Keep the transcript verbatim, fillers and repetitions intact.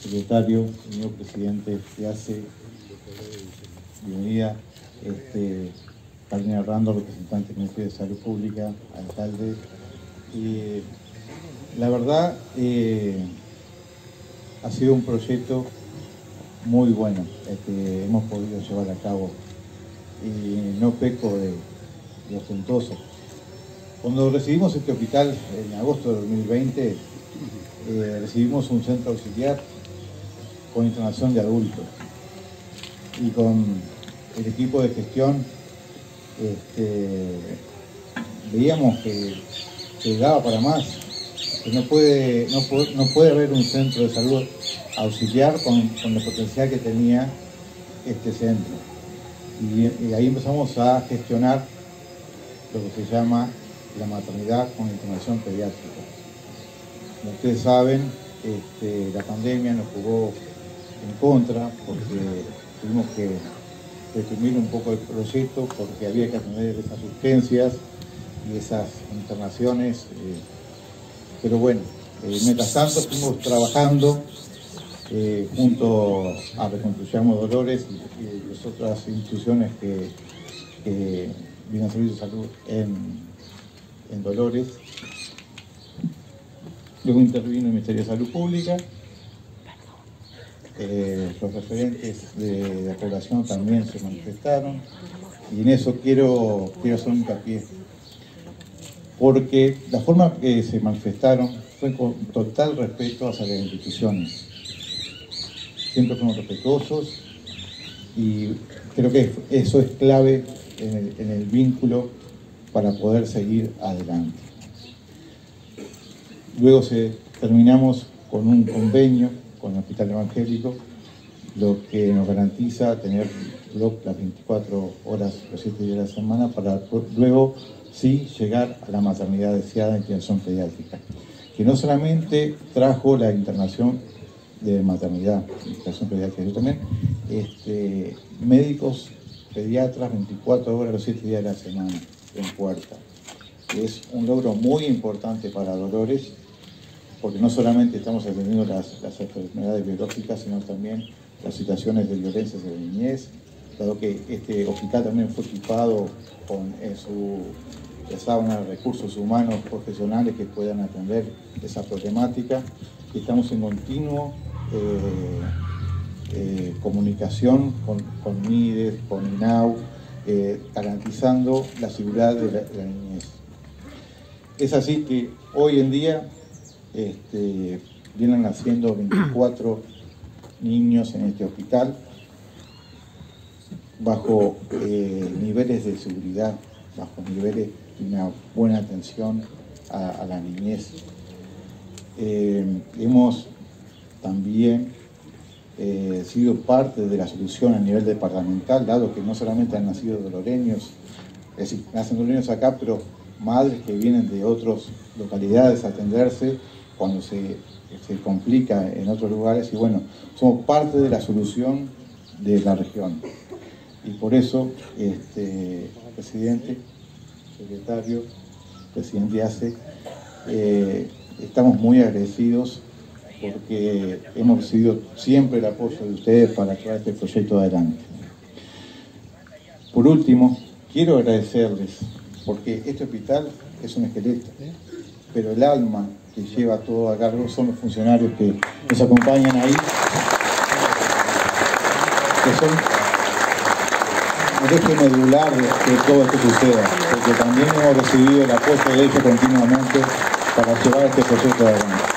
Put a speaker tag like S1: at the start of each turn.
S1: secretario, señor presidente de A C E, bienvenida, este, Carolina Rando, representante del Ministerio de Salud Pública, alcalde. Y la verdad, eh, ha sido un proyecto muy bueno el que hemos podido llevar a cabo, y no peco de, de ostentoso. Cuando recibimos este hospital en agosto de dos mil veinte, eh, recibimos un centro auxiliar con internación de adultos, y con el equipo de gestión este, veíamos que, que daba para más, que no puede, no puede, no puede haber un centro de salud auxiliar con, con el potencial que tenía este centro. Y, y ahí empezamos a gestionar lo que se llama la maternidad con internación pediátrica. Como ustedes saben, este, la pandemia nos jugó en contra porque tuvimos que reprimir un poco el proyecto porque había que atender esas urgencias y esas internaciones. Eh, pero bueno, eh, mientras tanto estuvimos trabajando eh, junto a Reconstruyamos Dolores y, y las otras instituciones que, que vienen a servicio de salud en, en Dolores. Luego intervino el Ministerio de Salud Pública. Eh, los referentes de la población también se manifestaron, y en eso quiero, quiero hacer un hincapié, porque la forma que se manifestaron fue con total respeto hacia las instituciones. Siempre fuimos respetuosos, y creo que eso es clave en el, en el vínculo para poder seguir adelante. Luego se, terminamos con un convenio con el Hospital Evangélico, lo que nos garantiza tener las veinticuatro horas, los siete días de la semana, para luego sí llegar a la maternidad deseada en internación pediátrica, que no solamente trajo la internación de maternidad, internación pediátrica, sino también este, médicos pediatras veinticuatro horas, los siete días de la semana en puerta. Es un logro muy importante para Dolores, porque no solamente estamos atendiendo las, las enfermedades biológicas, sino también las situaciones de violencia de la niñez, dado que este hospital también fue equipado con en su sauna de recursos humanos profesionales que puedan atender esa problemática. Y estamos en continuo eh, eh, comunicación con, con MIDES, con INAU, eh, garantizando la seguridad de la, de la niñez. Es así que hoy en día Este, vienen naciendo veinticuatro niños en este hospital bajo eh, niveles de seguridad, bajo niveles de una buena atención a, a la niñez. Eh, hemos también eh, sido parte de la solución a nivel departamental, dado que no solamente han nacido doloreños, es decir, nacen doloreños acá, pero madres que vienen de otras localidades a atenderse cuando se, se complica en otros lugares, y bueno, somos parte de la solución de la región. Y por eso, este, presidente, secretario, presidente A C E, eh, estamos muy agradecidos porque hemos recibido siempre el apoyo de ustedes para llevar este proyecto adelante. Por último, quiero agradecerles, porque este hospital es un esqueleto, pero el alma que lleva todo a cargo son los funcionarios que nos acompañan ahí, que son el eje medular de, de todo esto que suceda, porque también hemos recibido el apoyo de ellos continuamente para llevar este proyecto adelante.